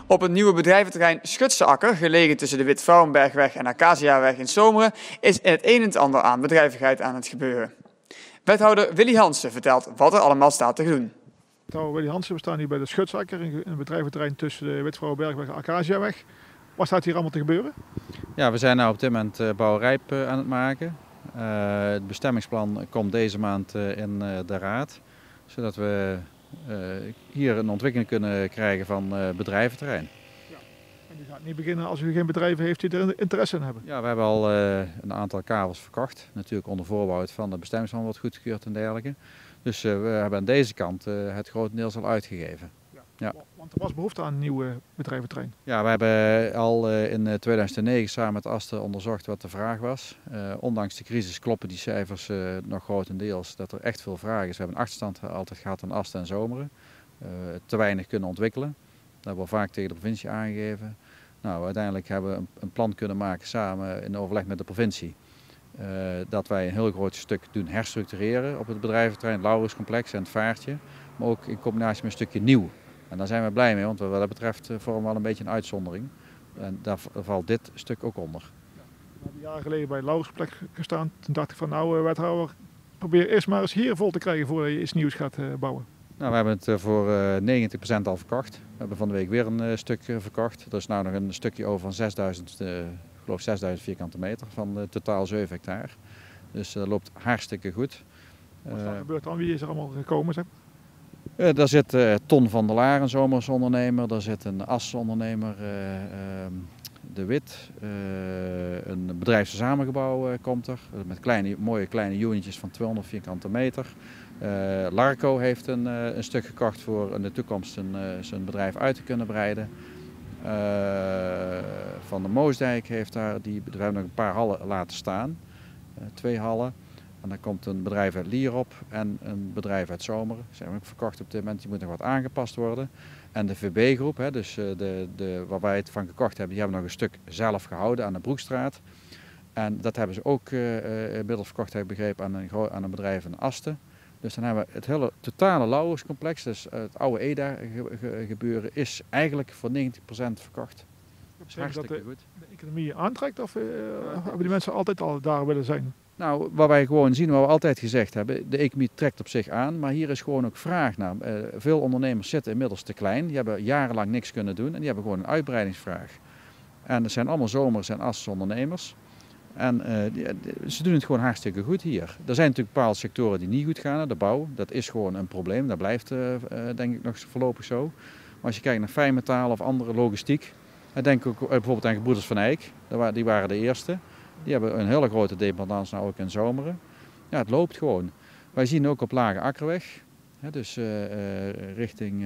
Op het nieuwe bedrijventerrein Schutse Akker, gelegen tussen de Wit-Vrouwenbergweg en Acaciaweg in Zomeren, is het een en het ander aan bedrijvigheid aan het gebeuren. Wethouder Willy Hansen vertelt wat er allemaal staat te doen. Willy Hansen, we staan hier bij de Schutse Akker, een bedrijventerrein tussen de Wit-Vrouwenbergweg en Acaciaweg. Wat staat hier allemaal te gebeuren? Ja, we zijn nu op dit moment bouwrijp aan het maken. Het bestemmingsplan komt deze maand in de raad, zodat we hier een ontwikkeling kunnen krijgen van bedrijventerrein. Ja. En u gaat niet beginnen als u geen bedrijven heeft die er interesse in hebben? Ja, we hebben al een aantal kavels verkocht, natuurlijk onder voorbehoud van het bestemmingsplan wordt goedgekeurd en dergelijke. Dus we hebben aan deze kant het grotendeels al uitgegeven. Ja. Want er was behoefte aan een nieuwe bedrijventerrein. Ja, we hebben al in 2009 samen met Aster onderzocht wat de vraag was. Ondanks de crisis kloppen die cijfers nog grotendeels dat er echt veel vraag is. We hebben een achterstand altijd gehad aan Aster en Zomeren. Te weinig kunnen ontwikkelen. Dat hebben we vaak tegen de provincie aangegeven. Nou, uiteindelijk hebben we een plan kunnen maken samen in overleg met de provincie. Dat wij een heel groot stuk doen herstructureren op het bedrijventerrein, het Laurenscomplex en het Vaartje. Maar ook in combinatie met een stukje nieuw. En daar zijn we blij mee, want wat dat betreft vormen we wel een beetje een uitzondering. En daar valt dit stuk ook onder. We hebben jaren geleden bij het Laurenscomplex gestaan. Toen dacht ik van nou wethouder, probeer eerst maar eens hier vol te krijgen voordat je iets nieuws gaat bouwen. Nou, we hebben het voor 90% al verkocht. We hebben van de week weer een stuk verkocht. Er is nu nog een stukje over van 6000, geloof 6000 vierkante meter van totaal 7 hectare. Dus dat loopt hartstikke goed. Wat is er gebeurd dan? Wie is er allemaal gekomen? Zeg? Daar zit Ton van der Laar, een zomerse ondernemer. Daar zit een Assen-ondernemer, De Wit. Een bedrijfssamengebouw komt er. Met mooie kleine unitjes van 200 vierkante meter. Larco heeft een stuk gekocht voor in de toekomst zijn bedrijf uit te kunnen breiden. Van der Moosdijk heeft daar, we hebben nog een paar hallen laten staan. 2 hallen. En dan komt een bedrijf uit Lierop en een bedrijf uit Zomeren. Die zijn ook verkocht op dit moment, die moet nog wat aangepast worden. En de VB-groep, dus waar wij het van gekocht hebben, die hebben nog een stuk zelf gehouden aan de Broekstraat. En dat hebben ze ook inmiddels verkocht, heb ik begrepen, aan een bedrijf in Asten. Dus dan hebben we het hele totale Laurenscomplex, dus het oude EDA-gebeuren, is eigenlijk voor 90% verkocht. Dat betekent dat de economie aantrekt of hebben die mensen altijd al daar willen zijn? Nou, wat wij gewoon zien, wat we altijd gezegd hebben, de economie trekt op zich aan, maar hier is gewoon ook vraag naar. Veel ondernemers zitten inmiddels te klein, die hebben jarenlang niks kunnen doen en die hebben gewoon een uitbreidingsvraag. En dat zijn allemaal zomers en Assense ondernemers. En ze doen het gewoon hartstikke goed hier. Er zijn natuurlijk bepaalde sectoren die niet goed gaan, de bouw, dat is gewoon een probleem, dat blijft denk ik nog voorlopig zo. Maar als je kijkt naar fijnmetaal of andere logistiek, dan denk ik ook bijvoorbeeld aan Gebroeders van Eyck, die waren de eerste. Die hebben een hele grote dependance nou ook in Zomeren. Ja, het loopt gewoon. Wij zien ook op Lage Akkerweg, dus richting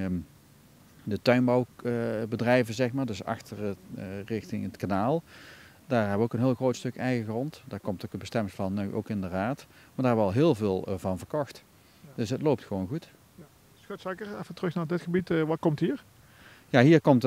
de tuinbouwbedrijven, zeg maar, dus achter richting het kanaal. Daar hebben we ook een heel groot stuk eigen grond. Daar komt ook een bestemmingsplan nu ook in de raad. Maar daar hebben we al heel veel van verkocht. Ja. Dus het loopt gewoon goed. Ja. Schutse Akker, even terug naar dit gebied. Wat komt hier? Ja, hier komt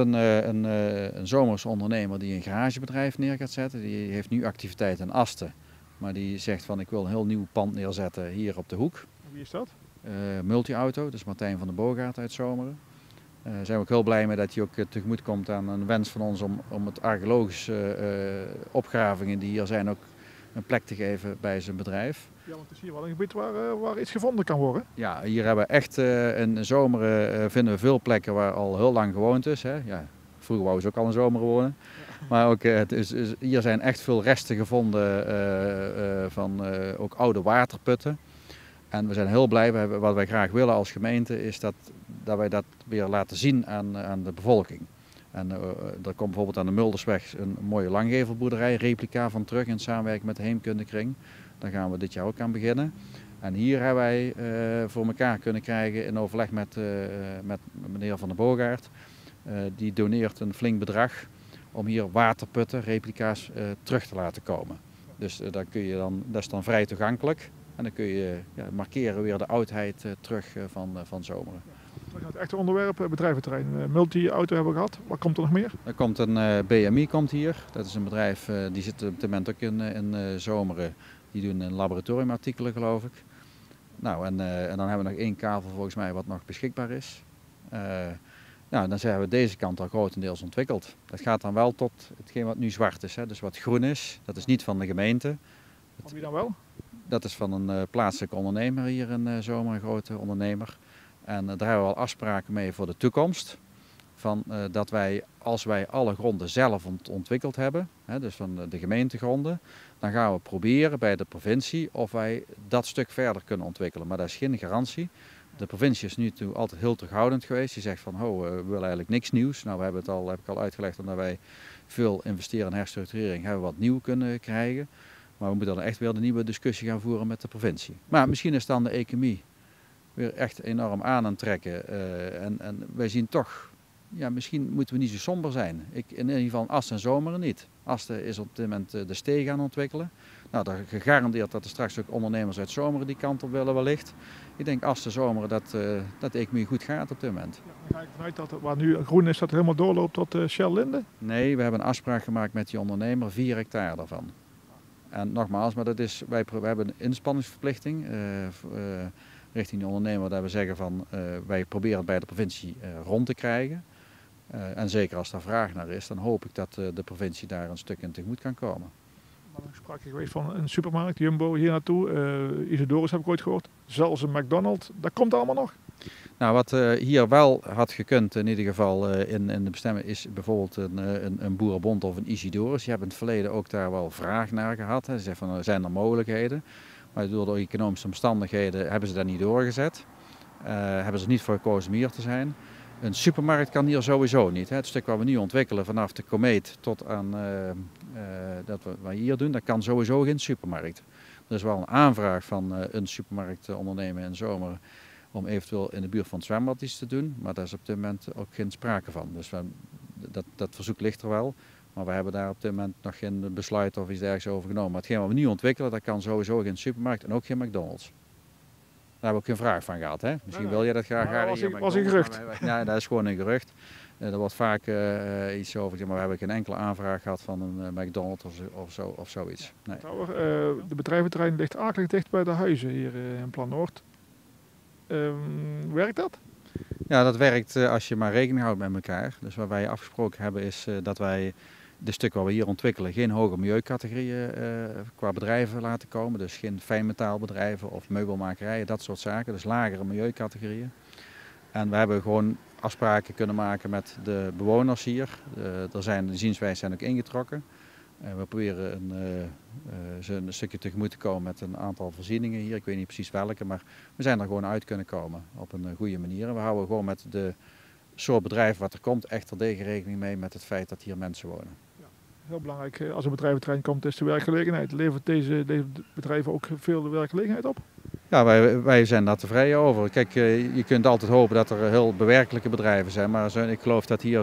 een zomerse ondernemer die een garagebedrijf neer gaat zetten. Die heeft nu activiteit in Asten. Maar die zegt van ik wil een heel nieuw pand neerzetten hier op de hoek. Wie is dat? Multi-auto, dus Martijn van der Boogaard uit Zomeren. Daar zijn we ook heel blij mee dat hij ook tegemoet komt aan een wens van ons om het archeologische opgravingen die hier zijn ook een plek te geven bij zijn bedrijf. Ja, want het is hier wel een gebied waar iets gevonden kan worden. Ja, hier hebben we echt in Zomeren vinden we veel plekken waar al heel lang gewoond is. Hè. Ja, vroeger wouden ze ook al in Zomeren wonen. Ja. Maar ook, hier zijn echt veel resten gevonden van ook oude waterputten. En we zijn heel blij, wat wij graag willen als gemeente is dat wij dat weer laten zien aan de bevolking. En er komt bijvoorbeeld aan de Muldersweg een mooie langgevelboerderij, replica van terug in samenwerking met de Heemkundekring. Daar gaan we dit jaar ook aan beginnen. En hier hebben wij voor elkaar kunnen krijgen in overleg met meneer Van der Boogaard. Die doneert een flink bedrag om hier waterputten, replica's terug te laten komen. Dus dat is dan vrij toegankelijk. En dan kun je markeren weer de oudheid terug van Zomeren. Terug naar het echte onderwerp, bedrijventerrein. Multi-auto hebben we gehad. Wat komt er nog meer? Er komt een BMI komt hier. Dat is een bedrijf die zit op dit moment ook in Zomeren. Die doen een laboratoriumartikelen geloof ik. Nou, en dan hebben we nog 1 kavel volgens mij wat nog beschikbaar is. Nou, dan zijn we deze kant al grotendeels ontwikkeld. Dat gaat dan wel tot hetgeen wat nu zwart is, hè? Dus wat groen is. Dat is niet van de gemeente. Van wie dan wel? Dat is van een plaatselijke ondernemer hier in Zomer, een grote ondernemer. En daar hebben we al afspraken mee voor de toekomst. Dat wij, als wij alle gronden zelf ontwikkeld hebben, hè, dus van de gemeentegronden, dan gaan we proberen bij de provincie of wij dat stuk verder kunnen ontwikkelen. Maar dat is geen garantie. De provincie is nu toe altijd heel terughoudend geweest. Die zegt van, we willen eigenlijk niks nieuws. Nou, we hebben het al, heb ik al uitgelegd, omdat wij veel investeren in herstructurering, hebben we wat nieuw kunnen krijgen. Maar we moeten dan echt weer de nieuwe discussie gaan voeren met de provincie. Maar misschien is dan de economie weer echt enorm aan het trekken. En wij zien toch, ja, misschien moeten we niet zo somber zijn. In ieder geval Ast en Zomeren niet. Asten is op dit moment de stee gaan ontwikkelen. Nou, dat gegarandeerd dat er straks ook ondernemers uit Zomeren die kant op willen wellicht. Ik denk Ast en Zomeren dat de economie goed gaat op dit moment. Ja, dan ga ik vanuit dat waar nu groen is, dat het helemaal doorloopt tot Shell Linde? Nee, we hebben een afspraak gemaakt met die ondernemer, 4 hectare daarvan. En nogmaals, maar dat is, wij hebben een inspanningsverplichting richting die ondernemer. Dat we zeggen van wij proberen het bij de provincie rond te krijgen. En zeker als daar vraag naar is, dan hoop ik dat de provincie daar een stuk in tegemoet kan komen. Er is sprake geweest van een supermarkt, Jumbo hier naartoe. Isidorus heb ik ooit gehoord. Zelfs een McDonald's. Dat komt allemaal nog. Nou, wat hier wel had gekund, in ieder geval in de bestemming, is bijvoorbeeld een boerenbond of een Isidorus. Die hebben in het verleden ook daar wel vraag naar gehad. Hè. Ze zeggen van, zijn er mogelijkheden? Maar door de economische omstandigheden hebben ze dat niet doorgezet. Hebben ze er niet voor gekozen om hier te zijn. Een supermarkt kan hier sowieso niet. Hè. Het stuk wat we nu ontwikkelen vanaf de Komeet tot aan dat we hier doen, dat kan sowieso geen supermarkt. Er is wel een aanvraag van een supermarktondernemer in Zomer om eventueel in de buurt van het zwembad iets te doen. Maar daar is op dit moment ook geen sprake van. Dus dat verzoek ligt er wel. Maar we hebben daar op dit moment nog geen besluit of iets dergelijks over genomen. Maar hetgeen wat we nu ontwikkelen, dat kan sowieso geen supermarkt en ook geen McDonald's. Daar hebben we ook geen vraag van gehad. Hè? Misschien wil je dat graag. Dat was een gerucht. Ja, dat is gewoon een gerucht. Er wordt vaak iets over, maar we hebben geen enkele aanvraag gehad van een McDonald's of zoiets. Nee. De bedrijventerrein ligt akelig dicht bij de huizen hier in Plan Noord. Werkt dat? Ja, dat werkt als je maar rekening houdt met elkaar. Dus wat wij afgesproken hebben is dat wij de stuk wat we hier ontwikkelen geen hoge milieucategorieën qua bedrijven laten komen. Dus geen fijnmetaalbedrijven of meubelmakerijen, dat soort zaken. Dus lagere milieucategorieën. En we hebben gewoon afspraken kunnen maken met de bewoners hier. De zienswijzen zijn ook ingetrokken. We proberen ze een stukje tegemoet te komen met een aantal voorzieningen hier. Ik weet niet precies welke, maar we zijn er gewoon uit kunnen komen op een goede manier. En we houden gewoon met de soort bedrijf wat er komt echt terdege rekening mee met het feit dat hier mensen wonen. Ja, heel belangrijk, als een bedrijventerrein komt, is de werkgelegenheid. Levert deze bedrijven ook veel werkgelegenheid op? Ja, wij zijn daar tevreden over. Kijk, je kunt altijd hopen dat er heel bewerkelijke bedrijven zijn, maar ik geloof dat hier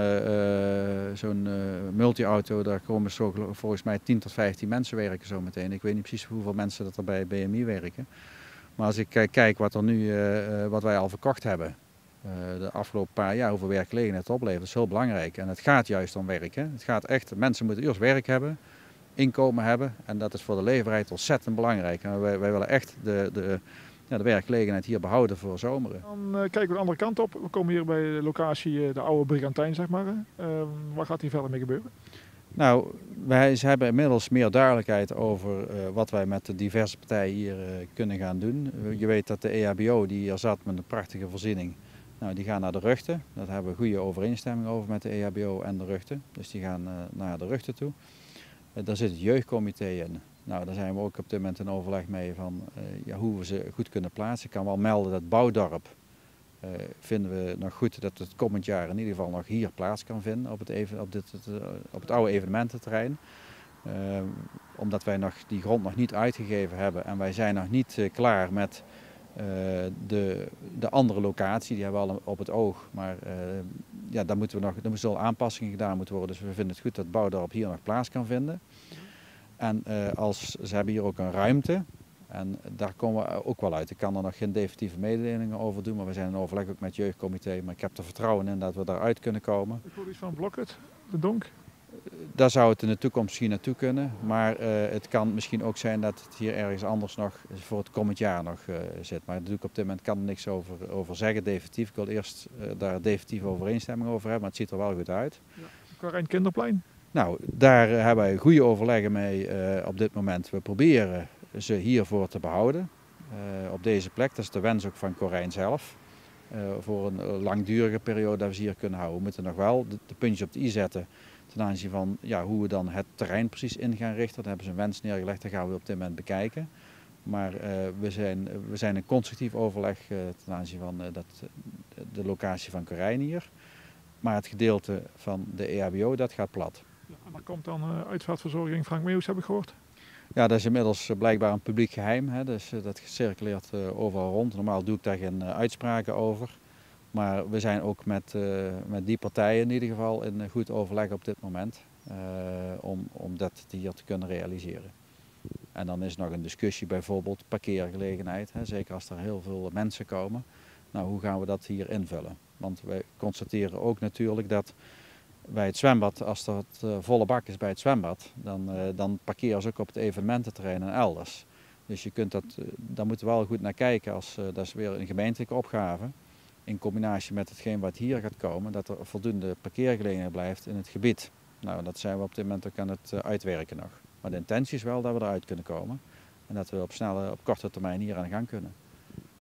zo'n multi-auto, daar komen volgens mij 10 tot 15 mensen werken zo meteen. Ik weet niet precies hoeveel mensen dat er bij BMI werken. Maar als ik kijk wat wij al verkocht hebben, de afgelopen paar jaar, hoeveel werkgelegenheid het oplevert, is heel belangrijk. En het gaat juist om werk. Hè. Het gaat echt, mensen moeten eerst werk hebben, inkomen hebben. En dat is voor de leefbaarheid ontzettend belangrijk. En wij willen echt de werkgelegenheid hier behouden voor Zomeren. Dan kijken we de andere kant op. We komen hier bij de locatie, de oude Brigantijn, zeg maar. Wat gaat hier verder mee gebeuren? Nou, ze hebben inmiddels meer duidelijkheid over wat wij met de diverse partijen hier kunnen gaan doen. Je weet dat de EHBO die hier zat met een prachtige voorziening, nou, die gaan naar de Rugten. Daar hebben we goede overeenstemming over met de EHBO en de Rugten. Dus die gaan naar de Rugten toe. Daar zit het jeugdcomité in. Nou, daar zijn we ook op dit moment in overleg mee van hoe we ze goed kunnen plaatsen. Ik kan wel melden dat Bouwdorp vinden we nog goed dat het komend jaar in ieder geval nog hier plaats kan vinden op het oude evenemententerrein. Omdat wij die grond nog niet uitgegeven hebben en wij zijn nog niet klaar met de andere locatie. Die hebben we al op het oog, maar daar moeten wel aanpassingen gedaan moeten worden. Dus we vinden het goed dat Bouwdorp hier nog plaats kan vinden. En ze hebben hier ook een ruimte. En daar komen we ook wel uit. Ik kan er nog geen definitieve mededelingen over doen, maar we zijn in overleg ook met het jeugdcomité. Maar ik heb er vertrouwen in dat we daaruit kunnen komen. Ik hoor iets van Blokhut, de Donk. daar zou het in de toekomst misschien naartoe kunnen. Maar het kan misschien ook zijn dat het hier ergens anders nog voor het komend jaar nog zit. Maar natuurlijk op dit moment kan er niks over zeggen, definitief. Ik wil eerst daar definitief overeenstemming over hebben, maar het ziet er wel goed uit. Ja. Karijn Kinderplein? Nou, daar hebben wij goede overleggen mee op dit moment. We proberen ze hiervoor te behouden. Op deze plek, dat is de wens ook van Corijn zelf. Voor een langdurige periode dat we ze hier kunnen houden. We moeten nog wel de puntjes op de i zetten ten aanzien van hoe we dan het terrein precies in gaan richten. Daar hebben ze een wens neergelegd, dat gaan we op dit moment bekijken. Maar we zijn in constructief overleg ten aanzien van de locatie van Corijn hier. Maar het gedeelte van de EHBO, dat gaat plat. Ja, en dan komt dan uitvaartverzorging Frank Meeuws, heb ik gehoord. Ja, dat is inmiddels blijkbaar een publiek geheim. Hè? Dus dat circuleert overal rond. Normaal doe ik daar geen uitspraken over. Maar we zijn ook met die partijen in ieder geval in goed overleg op dit moment. Om dat hier te kunnen realiseren. En dan is nog een discussie bijvoorbeeld parkeergelegenheid. Hè? Zeker als er heel veel mensen komen. Nou, hoe gaan we dat hier invullen? Want wij constateren ook natuurlijk dat bij het zwembad, als er het volle bak is bij het zwembad, dan parkeren ze ook op het evenemententerrein en elders. Dus je kunt daar moeten we wel goed naar kijken. Dat is weer een gemeentelijke opgave. In combinatie met hetgeen wat hier gaat komen, dat er voldoende parkeergelegenheid blijft in het gebied. Nou, dat zijn we op dit moment ook aan het uitwerken nog. Maar de intentie is wel dat we eruit kunnen komen. En dat we op korte termijn hier aan de gang kunnen.